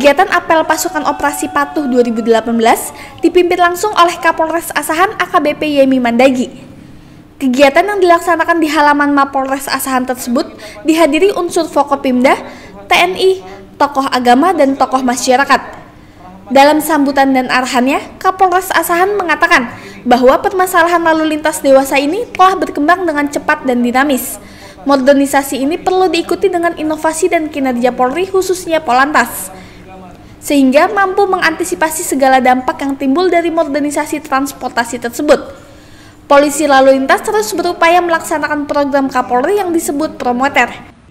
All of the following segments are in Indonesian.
Kegiatan apel pasukan operasi Patuh 2018 dipimpin langsung oleh Kapolres Asahan AKBP Yemi Mandagi. Kegiatan yang dilaksanakan di halaman Mapolres Asahan tersebut dihadiri unsur Forkopimda, TNI, tokoh agama, dan tokoh masyarakat. Dalam sambutan dan arahannya, Kapolres Asahan mengatakan bahwa permasalahan lalu lintas dewasa ini telah berkembang dengan cepat dan dinamis. Modernisasi ini perlu diikuti dengan inovasi dan kinerja Polri, khususnya Polantas, sehingga mampu mengantisipasi segala dampak yang timbul dari modernisasi transportasi tersebut. Polisi lalu lintas terus berupaya melaksanakan program Kapolri yang disebut Promoter.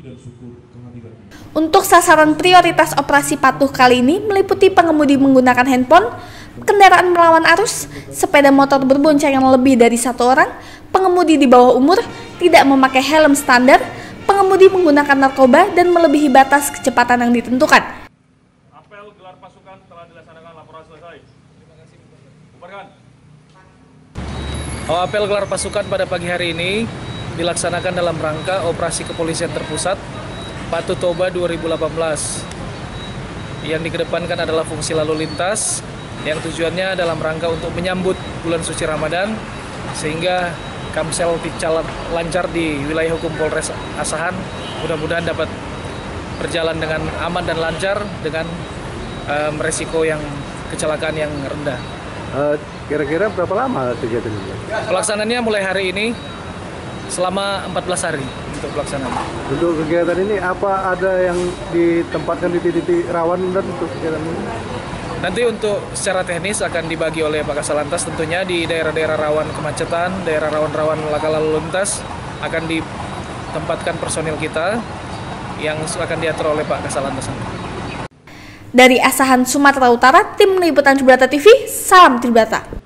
Untuk sasaran prioritas operasi Patuh kali ini meliputi pengemudi menggunakan handphone, kendaraan melawan arus, sepeda motor berboncengan lebih dari satu orang, pengemudi di bawah umur, tidak memakai helm standar, pengemudi menggunakan narkoba, dan melebihi batas kecepatan yang ditentukan. Apel gelar pasukan telah dilaksanakan, laporan selesai. Terima kasih. Bubarkan. Apel gelar pasukan pada pagi hari ini dilaksanakan dalam rangka Operasi Kepolisian Terpusat Patuh Toba 2018. Yang dikedepankan adalah fungsi lalu lintas yang tujuannya dalam rangka untuk menyambut bulan suci Ramadan, sehingga Kamsel lancar di wilayah hukum Polres Asahan mudah-mudahan dapat berjalan dengan aman dan lancar dengan resiko yang kecelakaan yang rendah. Kira-kira berapa lama kegiatan ini? Pelaksanaannya mulai hari ini selama 14 hari untuk pelaksanaan. Untuk kegiatan ini apa ada yang ditempatkan di titik-titik rawan dan untuk kegiatan ini? Nanti untuk secara teknis akan dibagi oleh Pak Kasalantas, tentunya di daerah-daerah rawan kemacetan, daerah rawan-rawan laka lalu lintas akan ditempatkan personil kita yang akan diatur oleh Pak Kasalantas. Dari Asahan, Sumatera Utara, Tim Liputan Tribrata TV, salam Tribrata.